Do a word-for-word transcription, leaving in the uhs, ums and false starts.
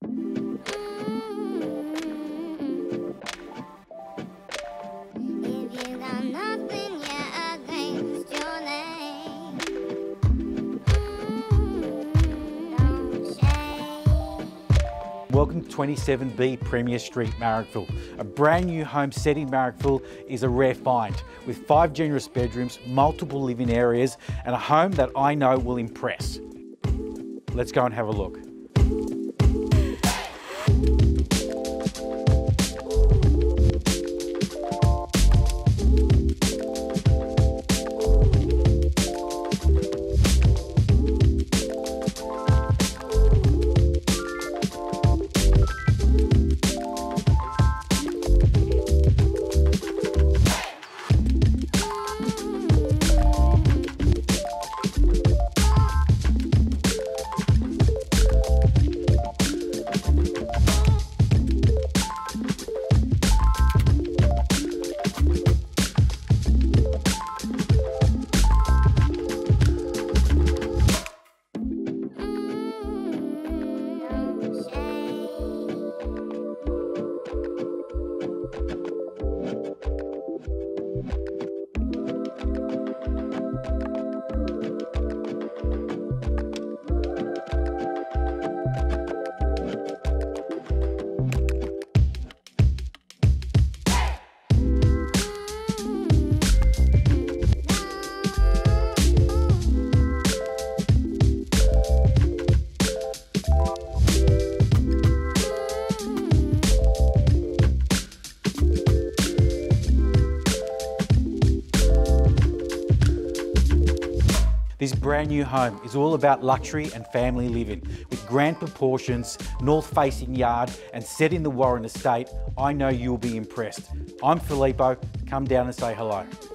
Welcome to twenty-seven B Premier Street, Marrickville. A brand new home set in Marrickville is a rare find, with five generous bedrooms, multiple living areas, and a home that I know will impress. Let's go and have a look. This brand new home is all about luxury and family living. With grand proportions, north-facing yard and set in the Warren estate, I know you'll be impressed. I'm Filippo, come down and say hello.